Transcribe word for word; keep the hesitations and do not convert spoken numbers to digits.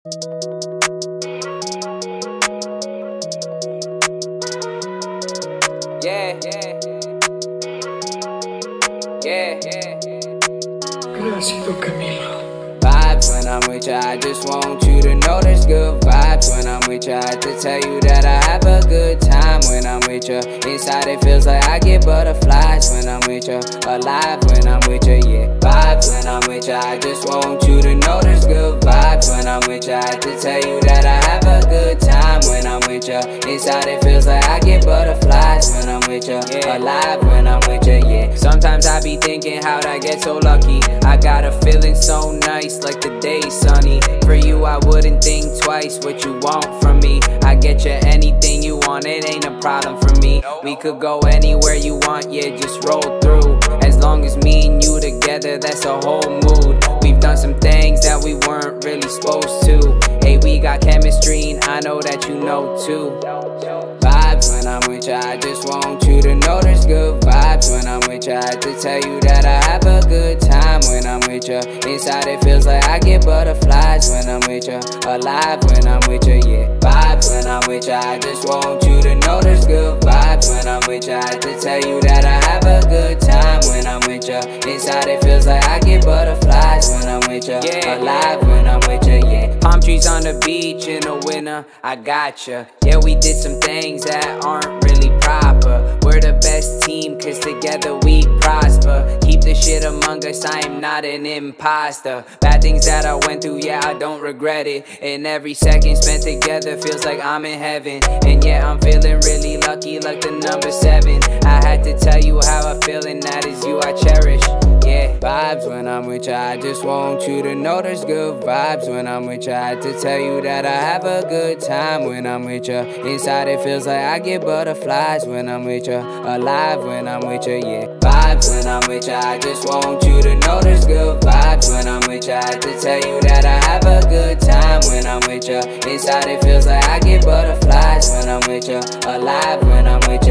Yeah, yeah, yeah, yeah. Gracias, Camilo. Vibes when I'm with ya, I just want you to know there's good vibes when I'm with ya. I have to tell you that I have a good time when I'm with ya. Inside it feels like I get butterflies when I'm with ya. Alive when I'm with ya, yeah. Vibes when I'm with ya, I just want you to know there's good vibes when I'm with ya. I have to tell you that I have a good time when I'm with ya. Inside it feels like I get butterflies when I'm with ya. Yeah. Alive when I'm with ya, yeah. Sometimes I be thinking how'd I get so lucky. I got a feeling so nice, like the day's sunny. For you I wouldn't think twice what you want from me. I get you anything you want, it ain't a problem for me. We could go anywhere you want, yeah, just roll through. As long as me and you together, that's a whole mood. We've done some things that we weren't really supposed to. Hey, we got chemistry and I know that you know too. Vibes when I'm with ya, I just want you to know there's good vibes when I'm with ya. I have to tell you that I have a good time when I'm with ya. Inside it feels like I get butterflies when I'm with ya. Alive when I'm with ya, yeah. Vibes when I'm with ya, I just want you to know there's good vibes when I'm with ya. I have to tell you that I have a good time when I'm with ya. Inside it feels like I get butterflies when I'm with ya. Yeah. Alive when I'm with ya, yeah. Palm trees on the beach in the winter, I gotcha. Yeah, we did some things that aren't really proper. We're the best team cause together we prosper. Keep the shit among us, I am not an imposter. Bad things that I went through, yeah, I don't regret it. And every second spent together feels like I'm in heaven. And yeah, I'm feeling really lucky like the number seven. I had to tell you how I feel and that is you I cherish. Yeah, vibes when I'm with ya, I just want you to know there's good vibes when I'm with ya. I had to tell you that I have a good time when I'm with ya. Inside it feels like I get butterflies when I'm with ya. Alive when I'm with ya, yeah. Vibes when I'm with ya, I just want you to know there's good vibes when I'm with ya. I had to tell you that I have a good time when I'm with ya. Inside it feels like I get butterflies when I'm with ya. Alive when I'm with ya.